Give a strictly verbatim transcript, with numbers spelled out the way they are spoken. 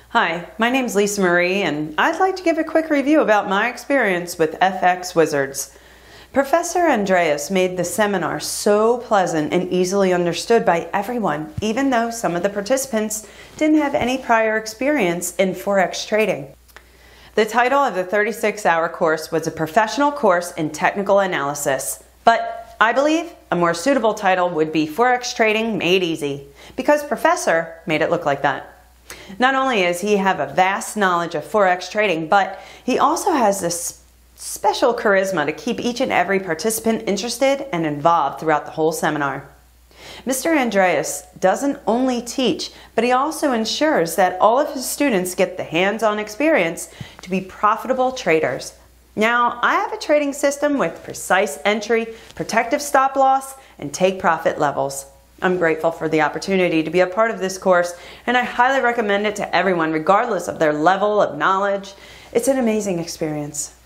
Hi, my name's Lisa Marie, and I'd like to give a quick review about my experience with FxWizards. Professor Andreas made the seminar so pleasant and easily understood by everyone, even though some of the participants didn't have any prior experience in Forex trading. The title of the thirty-six hour course was a professional course in technical analysis, but I believe a more suitable title would be Forex Trading Made Easy, because Professor made it look like that. Not only does he have a vast knowledge of Forex trading, but he also has this special charisma to keep each and every participant interested and involved throughout the whole seminar. Mister Andreas doesn't only teach, but he also ensures that all of his students get the hands-on experience to be profitable traders. Now, I have a trading system with precise entry, protective stop loss, and take profit levels. I'm grateful for the opportunity to be a part of this course, and I highly recommend it to everyone regardless of their level of knowledge. It's an amazing experience.